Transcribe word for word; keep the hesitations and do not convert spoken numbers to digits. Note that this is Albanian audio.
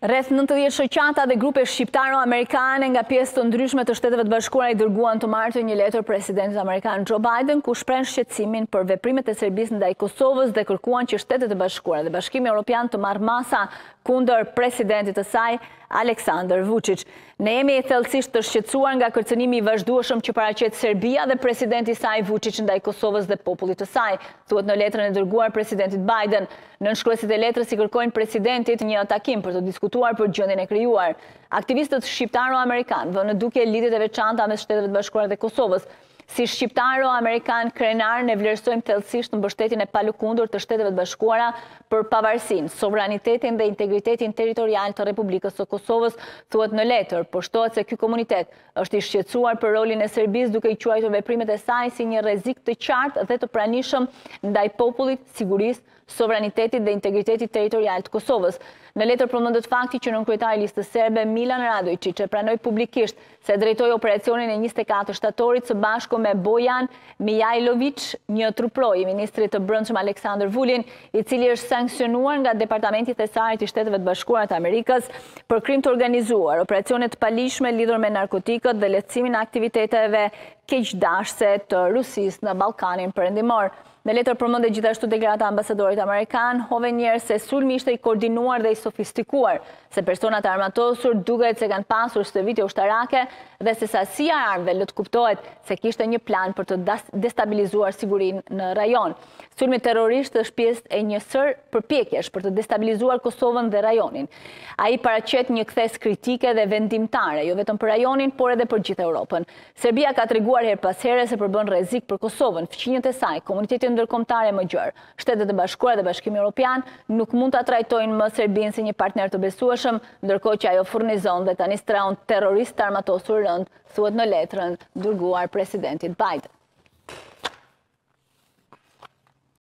Rreth nëntëdhjetë shoqata dhe grupe shqiptaro-amerikane nga pjesë të ndryshme të Shteteve të Bashkuara i dërguan të martë një letër presidentit amerikan Joe Biden, ku shprehen shqetësimin për veprimet e Serbisë ndaj Kosovës dhe kërkuan që Shtetet e Bashkuara dhe Bashkimi Evropian të marrë masa kundër presidentit të saj, Aleksandar Vučić. Ne jemi thellësisht të shqetësuar nga kërcënimi i vazhdueshëm që paraqet Serbia dhe presidenti i saj Vučić ndaj Kosovës dhe popullit të saj, thuhet në letrën e dërguar presidentit Biden. Nënshkruesit e letrës i kërkojnë presidentit një takim për të diskutuar për gjendjen e krijuar. Aktivistët shqiptaro-amerikan vënë në dukje lidhjet e veçanta mes Shteteve të Bashkuara dhe Kosovës. Si shqiptaro-amerikan krenar ne vlerësojmë thellësisht mbështetjen e palëkundur të Shteteve të Bashkuara për pavarësinë, sovranitetin dhe integritetin territorial të Republikës së Kosovës, thuhet në letër, por shtohet se ky komunitet është i shqetësuar për rolin e Serbisë duke i quajtur veprimet e saj si një rrezik të qartë dhe të pranishëm ndaj popullit, sigurisë, sovranitetit dhe integritetit territorial të Kosovës. Në letër përmendet fakti që nënkryetari i listës serbe Milan Radojčić e pranoi publikisht se drejtoi operacionin e njëzet e katër shtatorit së bashku me Bojan Mijajlović, një truproj i ministrit të Brendshëm Aleksandar Vulin, i cili është sankcionuar nga Departamenti Thesarit i Shteteve të Bashkuara të Amerikës për krim të organizuar, operacione të palishme lidhur me narkotikët dhe lehtësimin e aktiviteteve keqdashse të Rusisë në Ballkanin Perëndimor. Në letër përmendet gjithashtu deklarata e ambasadorit amerikan, hove njerë se sulmi ishte i koordinuar dhe i sofistikuar, se personat armatosur duket se kanë pasur stëvitje ushtarake dhe se sasia e armëve lë të kuptohet se kishte një plan për të destabilizuar sigurinë në rajon. Sulmi terrorist është pjesë e një sër përpjekjesh për të destabilizuar Kosovën dhe rajonin. Ai paraqet një kthes kritike dhe vendimtare, jo vetëm për rajonin, por edhe për gjithë Europën. Serbia ka treguar her pas here se përbën rrezik për Kosovën, fqinjët e saj, komunitetin ndërkombëtare më gjerë. Shtetet e Bashkuara dhe Bashkimi Evropian nuk mund ta trajtojnë më Serbinë si një partner të besueshëm, ndërkohë që ajo furnizon dhe tani straun terrorist armatosur rënd, thuhet në letrën dërguar presidentit Biden.